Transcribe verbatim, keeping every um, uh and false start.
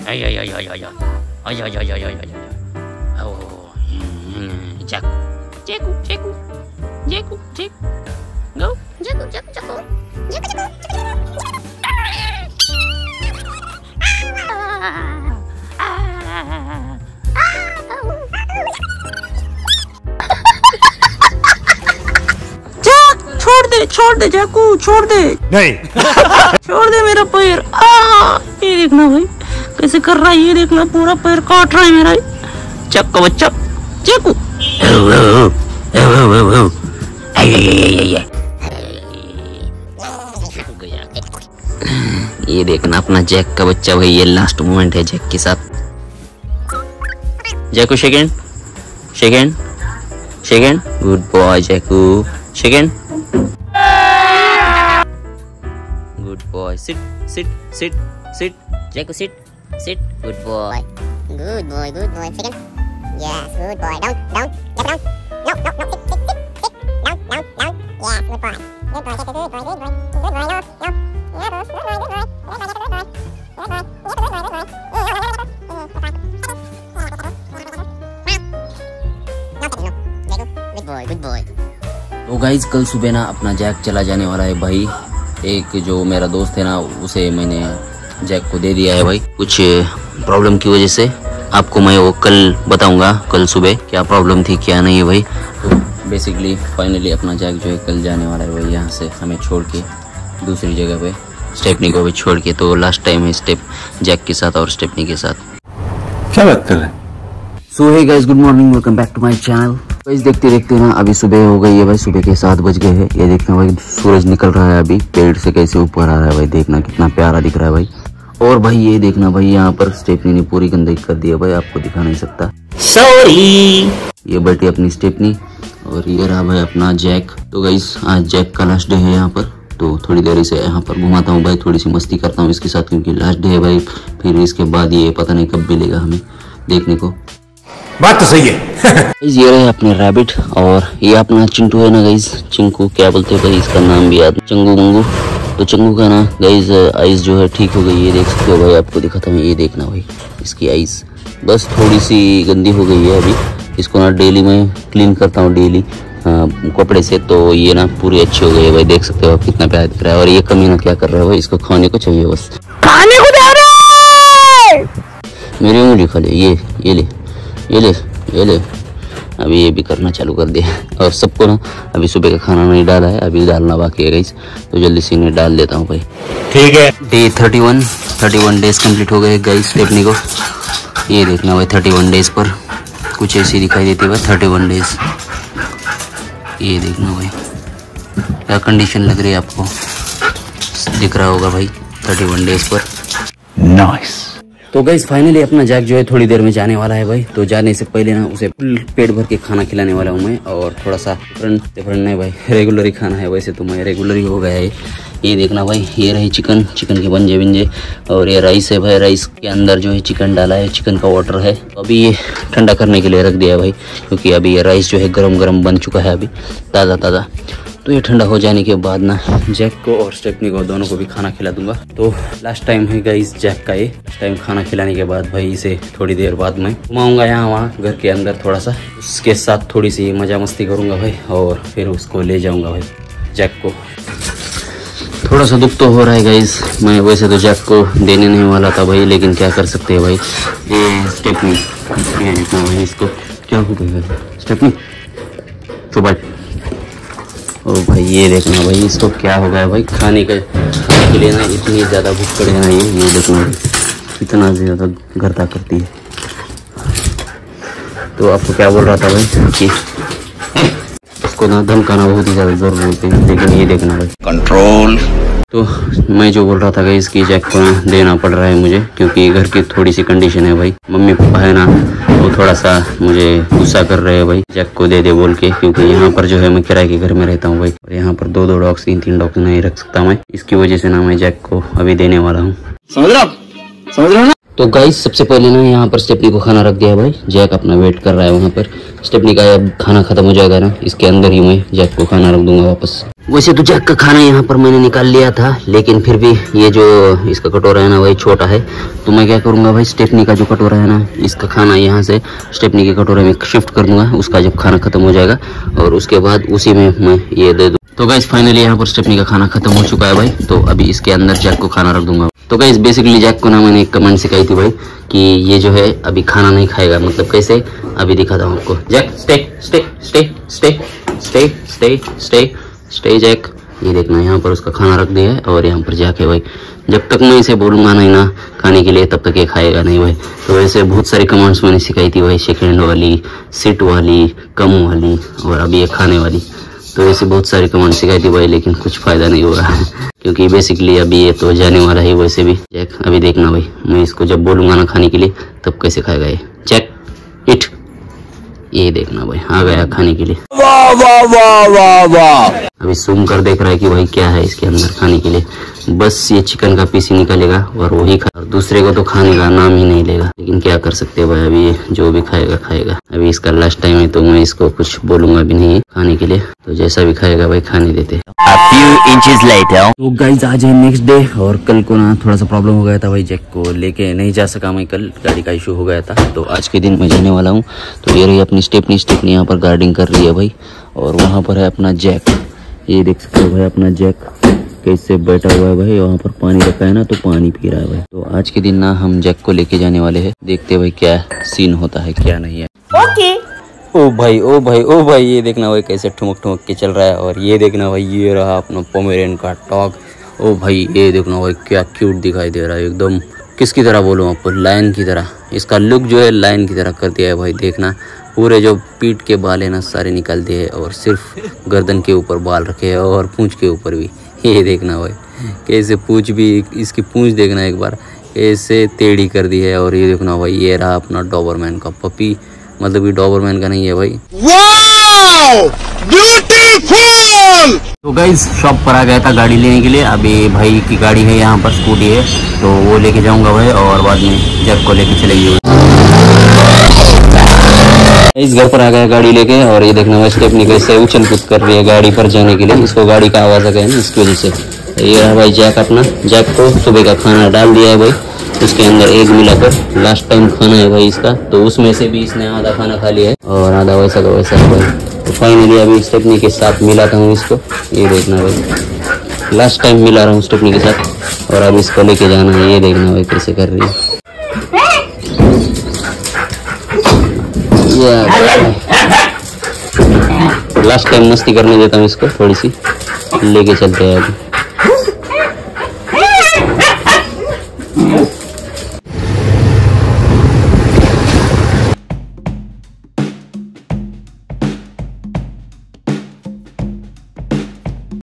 ay ay ay ay ay ay ay ay ay ay ay oh Jack Jack Jack Jack Jack go Jack Jack Jack Jack Jack छोड़ दे छोड़ दे Jacu छोड़ दे नहीं छोड़ दे मेरा पैर। आ ये देखना भाई कैसे कर रहा है, ये देखना पूरा पैर काट रहा है मेरा। चक्को बच्चा चक्कू ये देखना अपना जैक का बच्चा भाई। ये लास्ट मोमेंट है जैक के साथ। जैकू second second second good boy जैकू second good boy sit sit sit sit जैकू sit sit good boy Good boy, good boy. Second. Yes, good boy. Down, down, get down. No, no, no. Sit, sit, sit, sit. Down, down, down. Yes, good boy. Good boy, good boy, good boy, good boy. Good boy, no, no. Yeah, good boy, good boy. Good boy, good boy. Good boy, good boy, good boy. Good boy. तो guys कल सुबह ना अपना Jack चला जाने वाला है भाई। एक जो मेरा दोस्त है ना उसे मैंने जैक को दे दिया है भाई। कुछ प्रॉब्लम की वजह से आपको मैं वो कल बताऊंगा, कल सुबह क्या प्रॉब्लम थी क्या नहीं है भाई। तो बेसिकली फाइनली अपना जैक जो है कल जाने वाला है भाई यहाँ से हमें छोड़ के दूसरी जगह पे, स्टेपनी को भी छोड़ के। तो लास्ट टाइम है स्टेप जैक के साथ और स्टेपनी के साथ। क्या बात कर रहे हैं? So hey guys good morning, welcome back to my channel. Guys देखते देखते ना अभी सुबह हो गई है भाई। सुबह के सात बज गए हैं। ये देखना भाई सूरज निकल रहा है अभी पेड़ से कैसे ऊपर आ रहा है भाई। देखना कितना प्यारा दिख रहा है भाई। और भाई ये देखना भाई यहाँ पर स्टेपनी ने पूरी गंदगी कर दी है भाई, आपको दिखा नहीं सकता सॉरी। ये बैठी अपनी स्टेपनी और ये रहा भाई अपना जैक। तो गाइस आज जैक का लास्ट डे है यहाँ पर। तो थोड़ी देर इसे यहाँ पर घुमाता हूँ भाई, थोड़ी सी मस्ती करता हूँ इसके साथ क्योंकि लास्ट डे है भाई। फिर इसके बाद ये पता नहीं कब मिलेगा हमें देखने को। बात तो सही है। ये रहे अपने रैबिट और ये अपना चिंटू है ना गाइज, चिंकू क्या बोलते हैं भाई इसका नाम भी याद, चंगू मंगू। तो चंगू का ना गाइज आइज जो है ठीक हो गई, ये देख सकते हो भाई, आपको दिखाता हूँ। ये देखना भाई इसकी आइज बस थोड़ी सी गंदी हो गई है अभी। इसको ना डेली मैं क्लीन करता हूँ डेली कपड़े से, तो ये ना पूरी अच्छी हो गई है भाई। देख सकते हो आप कितना प्यारा दिख रहा है। और ये कमीना क्या कर रहा है भाई, इसको खाने को चाहिए बस, खाने को दे रहे। मेरी उंगली खा ले, ये ये ले ये ले ये ले। अभी ये भी करना चालू कर दिया। और सबको ना अभी सुबह का खाना नहीं डाला है, अभी डालना बाकी है गाइस। तो जल्दी से इन्हें डाल देता हूँ भाई। ठीक है। Day thirty one thirty one days complete हो गए गाइस स्टेपनी को। ये देखना भाई थर्टी वन डेज पर कुछ ऐसी दिखाई देती है भाई थर्टी वन डेज। ये देखना भाई क्या कंडीशन लग रही है आपको, दिख रहा होगा भाई थर्टी वन डेज पर। नाइस। तो गाइस फाइनली अपना जैक जो है थोड़ी देर में जाने वाला है भाई। तो जाने से पहले ना उसे पेट भर के खाना खिलाने वाला हूँ मैं। और थोड़ा सा डिफरेंट डिफरेंट नहीं भाई, रेगुलर ही खाना है। वैसे तो मैं रेगुलर ही हो गया है। ये देखना भाई ये रही चिकन, चिकन के बंजे बिंजे। और ये राइस है भाई, राइस के अंदर जो है चिकन डाला है, चिकन का वाटर है। अभी ये ठंडा करने के लिए रख दिया भाई क्योंकि अभी ये राइस जो है गर्म गर्म बन चुका है अभी ताज़ा ताज़ा। तो ये ठंडा हो जाने के बाद ना जैक को और स्टेपनी को दोनों को भी खाना खिला दूंगा। तो लास्ट टाइम है गाइस जैक का, ये लास्ट टाइम खाना खिलाने के बाद भाई इसे थोड़ी देर बाद मैं घुमाऊंगा यहाँ वहाँ घर के अंदर थोड़ा सा, उसके साथ थोड़ी सी मजा मस्ती करूंगा भाई। और फिर उसको ले जाऊंगा भाई जैक को। थोड़ा सा दुख तो हो रहा है गाइस, मैं वैसे तो जैक को देने नहीं वाला था भाई, लेकिन क्या कर सकते हैं भाई। ये स्टेपनी ये देखना भाई इसको क्या हो गया स्टेपनी सुबह। ओ भाई ये देखना भाई इसको क्या हो गया भाई, खाने का खाने के लिए ना इतनी ज़्यादा भूख पड़े ना। ये ये देखना इतना ज़्यादा गर्दा करती है। तो आपको क्या बोल रहा था भाई कि उसको ना धमकाना बहुत ही ज़्यादा ज़रूर होती है, लेकिन ये देखना भाई कंट्रोल। तो मैं जो बोल रहा था कि इसकी जैक को ना देना पड़ रहा है मुझे क्योंकि घर की थोड़ी सी कंडीशन है भाई। मम्मी पापा है ना वो थोड़ा सा मुझे गुस्सा कर रहे हैं भाई जैक को दे दे बोल के, क्योंकि यहाँ पर जो है मैं किराए के घर में रहता हूँ भाई। और यहाँ पर दो दो डॉग्स तीन तीन डॉग्स नहीं रख सकता मैं, इसकी वजह से ना मैं जैक को अभी देने वाला हूँ। समझ रहा समझ रहा ना। तो गाइस सबसे पहले ना यहाँ पर स्टेपनी को खाना रख दिया भाई। जैक अपना वेट कर रहा है वहाँ पर। स्टेपनी का अब खाना खत्म हो जाएगा ना, इसके अंदर ही मैं जैक को खाना रख दूंगा वापस। वैसे तो जैक का खाना यहाँ पर मैंने निकाल लिया था, लेकिन फिर भी ये जो इसका कटोरा है ना वही छोटा है, तो मैं क्या करूँगा भाई, स्टेपनी का जो कटोरा है ना इसका खाना यहाँ से स्टेपनी के कटोरे में शिफ्ट कर दूंगा, उसका जब खाना खत्म हो जाएगा, और उसके बाद उसी में मैं ये दे दूँ। तो गाइस फाइनली यहाँ पर स्टेपनी का खाना खत्म हो चुका है भाई, तो अभी इसके अंदर जैक को खाना रख दूंगा। तो गाइस बेसिकली जैक को ना मैंने एक कमेंट सिखाई थी भाई कि ये जो है अभी खाना नहीं खाएगा, मतलब कैसे अभी दिखाता हूँ आपको। Jack stay stay stay stay stay stay stay stay Jack, ये देखना यहाँ पर उसका खाना रख दिया है और यहाँ पर जैक है भाई। जब तक मैं इसे बोलूँगा नहीं ना खाने के लिए तब तक ये खाएगा नहीं भाई। तो वैसे बहुत सारी कमांड्स मैंने सिखाई थी भाई, सेकेंड वाली, सिट वाली, कम वाली और अभी ये खाने वाली। तो ऐसे बहुत सारी कमांड सिखाई थी भाई, लेकिन कुछ फायदा नहीं हो रहा है क्योंकि बेसिकली अभी ये तो जाने वाला है वैसे भी जैक। अभी देखना भाई मैं इसको जब बोलूँगा ना खाने के लिए तब कैसे खाएगा ये। जैक इट, ये देखना भाई आ गया खाने के लिए। वाह वाह वाह वाह वाह। अभी सूम कर देख रहा है कि भाई क्या है इसके अंदर खाने के लिए। बस ये चिकन का पीस ही निकलेगा और वही खा, और दूसरे को तो खाने का नाम ही नहीं लेगा। लेकिन क्या कर सकते हैं भाई, अभी ये जो भी खाएगा खाएगा। अभी इसका लास्ट टाइम है तो मैं इसको कुछ बोलूंगा भी नहीं खाने के लिए, तो जैसा भी खाएगा भाई खाने देते। A few inches later. तो गाइज आज है नेक्स्ट डे, और कल को ना थोड़ा सा प्रॉब्लम हो गया था भाई, जैक को लेके नहीं जा सका मैं, कल गाड़ी का इशू हो गया था। तो आज के दिन मैं जाने वाला हूँ। तो ये रही अपनी स्टेपनी, स्टेपनी यहाँ पर गार्डिंग कर रही है भाई, और वहाँ पर है अपना जैक। ये देख सकते हो भाई अपना जैक कैसे बैठा हुआ है भाई, वहाँ पर पानी रखा है ना तो पानी पी रहा है भाई। तो आज के दिन ना हम जैक को लेके जाने वाले हैं, देखते भाई क्या सीन होता है क्या नहीं है। Okay. ओ भाई ओ भाई ओ भाई, ये देखना भाई कैसे ठुमक ठुमक के चल रहा है। और ये देखना भाई ये रहा अपना पोमेरियन का डॉग। ओ भाई ये देखना भाई क्या क्यूट दिखाई दे रहा है एकदम, किसकी तरह बोलूँ आपको, लायन की तरह। इसका लुक जो है लायन की तरह कर दिया है भाई। देखना पूरे जो पीठ के बाल है ना सारे निकाल दिए हैं, और सिर्फ गर्दन के ऊपर बाल रखे हैं और पूंछ के ऊपर भी। ये देखना भाई कैसे पूंछ भी, इसकी पूंछ देखना एक बार कैसे टेढ़ी कर दी है। और ये देखना भाई ये रहा अपना डॉबरमैन का पपी, मतलब ये डॉबरमैन का नहीं है भाई। Wow beautiful. तो गाइस शॉप पर आ गया था गाड़ी लेने के लिए। अभी भाई की गाड़ी है यहाँ पर, स्कूटी है, तो वो लेके जाऊंगा भाई, और बाद में जैक को लेके चलेगी। इस घर पर आ गया गाड़ी लेके, और ये देखना भाई स्टेपनी कैसे उछल कूद कर रही है गाड़ी पर जाने के लिए। इसको गाड़ी का आवाज आ गया ना इसकी वजह से। ये रहा भाई जैक अपना, जैक को सुबह का खाना डाल दिया है भाई, उसके अंदर एग मिलाकर। लास्ट टाइम खाना है भाई इसका, तो उसमें से भी इसने आधा खाना खा लिया है और आधा वैसा का वैसा है भाई। तो फाइनली अभी स्टेपनी के साथ मिलाता हूँ इसको। ये देखना भाई लास्ट टाइम मिला रहा हूँ स्टेपनी के साथ, और अब इसको लेके जाना है। ये देखना भाई कैसे कर रही है। लास्ट टाइम मस्ती करने देता हूँ इसको, थोड़ी सी लेके चलते हैं अभी।